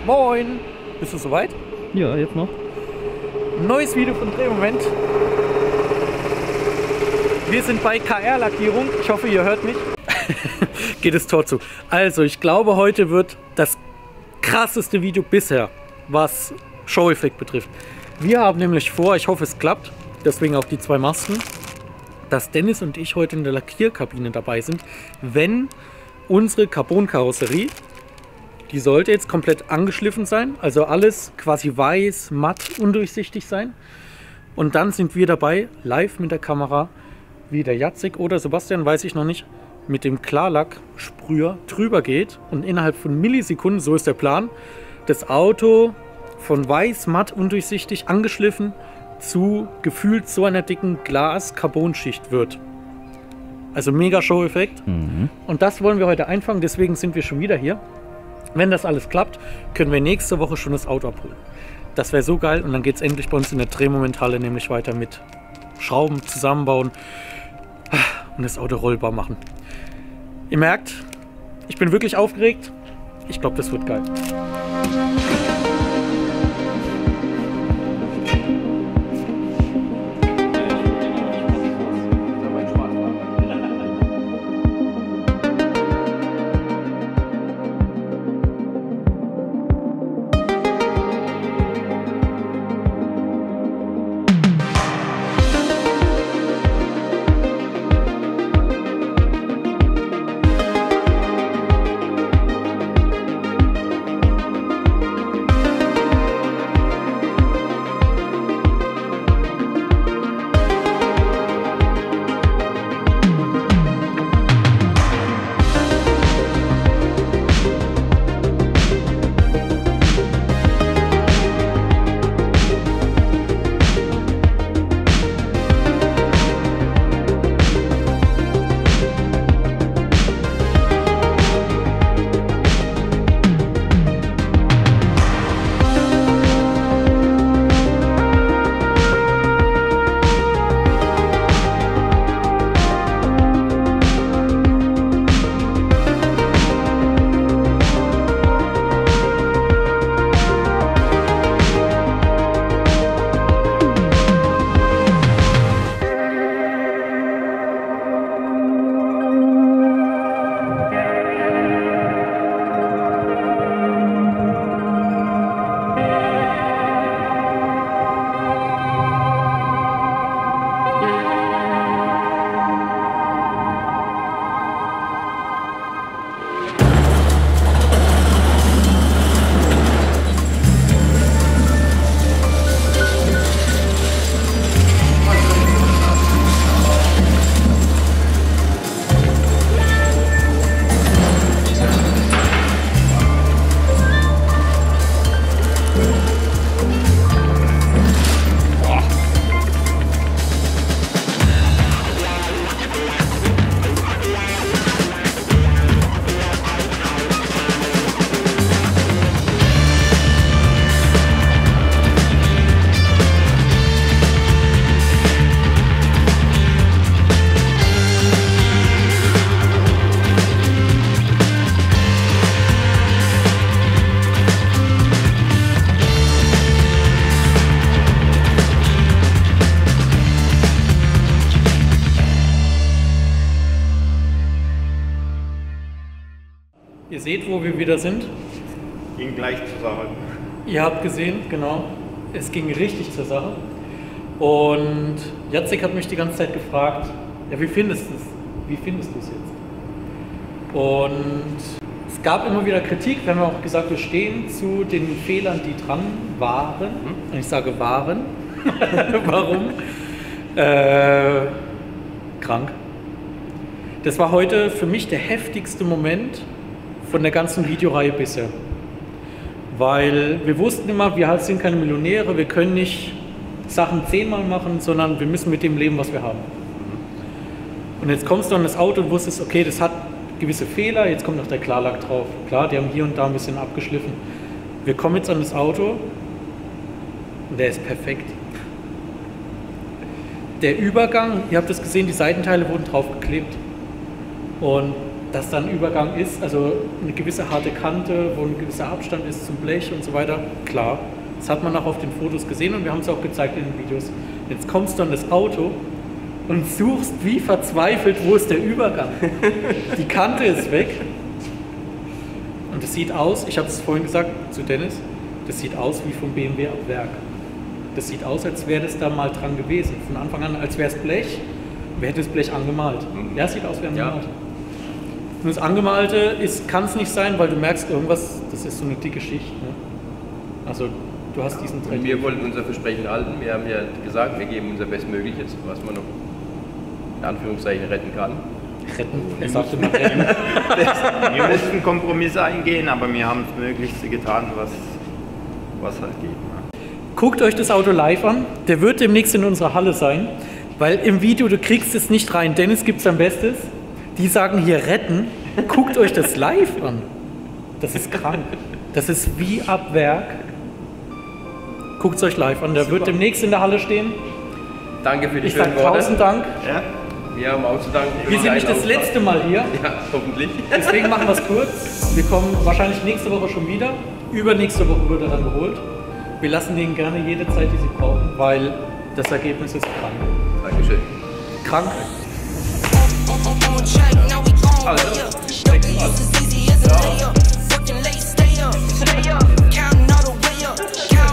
Moin! Bist du soweit? Ja, jetzt noch. Neues Video von Drehmoment. Wir sind bei KR-Lackierung. Ich hoffe, ihr hört mich. Geht das Tor zu. Also, ich glaube, heute wird das krasseste Video bisher, was Show-Effekt betrifft. Wir haben nämlich vor, ich hoffe, es klappt, deswegen auch die zwei Masken, dass Dennis und ich heute in der Lackierkabine dabei sind, wenn unsere Carbon-Karosserie, die sollte jetzt komplett angeschliffen sein, also alles quasi weiß, matt, undurchsichtig sein. Und dann sind wir dabei, live mit der Kamera, wie der Jacek oder Sebastian, weiß ich noch nicht, mit dem Klarlacksprüher drüber geht und innerhalb von Millisekunden, so ist der Plan, das Auto von weiß, matt, undurchsichtig, angeschliffen zu gefühlt so einer dicken Glas-Carbon-Schicht wird. Also mega Show-Effekt. Und das wollen wir heute einfangen, deswegen sind wir schon wieder hier. Wenn das alles klappt, können wir nächste Woche schon das Auto abholen. Das wäre so geil und dann geht es endlich bei uns in der Drehmomenthalle nämlich weiter mit Schrauben zusammenbauen und das Auto rollbar machen. Ihr merkt, ich bin wirklich aufgeregt. Ich glaube, das wird geil. Ihr seht, wo wir wieder sind. Ging gleich zur Sache. Ihr habt gesehen, genau, es ging richtig zur Sache. Und Jacek hat mich die ganze Zeit gefragt, ja, wie findest du es? Wie findest du es jetzt? Und es gab immer wieder Kritik, wir haben auch gesagt, wir stehen zu den Fehlern, die dran waren. Und ich sage waren. Warum? Krank. Das war heute für mich der heftigste Moment von der ganzen Videoreihe bisher. Weil wir wussten immer, wir sind keine Millionäre, wir können nicht Sachen 10-mal machen, sondern wir müssen mit dem leben, was wir haben. Und jetzt kommst du an das Auto und wusstest, okay, das hat gewisse Fehler, jetzt kommt noch der Klarlack drauf. Klar, die haben hier und da ein bisschen abgeschliffen. Wir kommen jetzt an das Auto und der ist perfekt. Der Übergang, ihr habt es gesehen, die Seitenteile wurden drauf geklebt. Und dass da ein Übergang ist, also eine gewisse harte Kante, wo ein gewisser Abstand ist zum Blech und so weiter, klar. Das hat man auch auf den Fotos gesehen und wir haben es auch gezeigt in den Videos. Jetzt kommst du an das Auto und suchst wie verzweifelt, wo ist der Übergang. Die Kante ist weg und es sieht aus, ich habe es vorhin gesagt zu Dennis, das sieht aus wie vom BMW ab Werk. Das sieht aus, als wäre das da mal dran gewesen. Von Anfang an, als wäre es Blech, wer hätte das Blech angemalt. Ja, es sieht aus wie angemalt. Ja. Und das Angemalte kann es nicht sein, weil du merkst irgendwas, das ist so eine dicke Schicht. Ne? Also du hast diesen Trend. Wir wollten unser Versprechen halten. Wir haben ja gesagt, wir geben unser Bestmögliches, was man noch in Anführungszeichen retten kann. Retten? Er sagte mal retten. Wir mussten Kompromisse eingehen, aber wir haben das Möglichste getan, was halt geht. Ne? Guckt euch das Auto live an. Der wird demnächst in unserer Halle sein, weil im Video, du kriegst es nicht rein. Dennis gibt sein Bestes. Die sagen hier retten. Guckt euch das live an. Das ist krank. Das ist wie ab Werk. Guckt es euch live an. Der wird demnächst in der Halle stehen. Danke für die schönen Worte. Ich sage 1000 Dank. Ja? Wir haben auch zu danken. Wir sind nicht das letzte Mal hier. Ja, hoffentlich. Deswegen machen wir es kurz. Wir kommen wahrscheinlich nächste Woche schon wieder. Übernächste Woche wird er dann geholt. Wir lassen denen gerne jede Zeit, die sie brauchen, weil das Ergebnis ist krank. Dankeschön. Krank. Also, ja.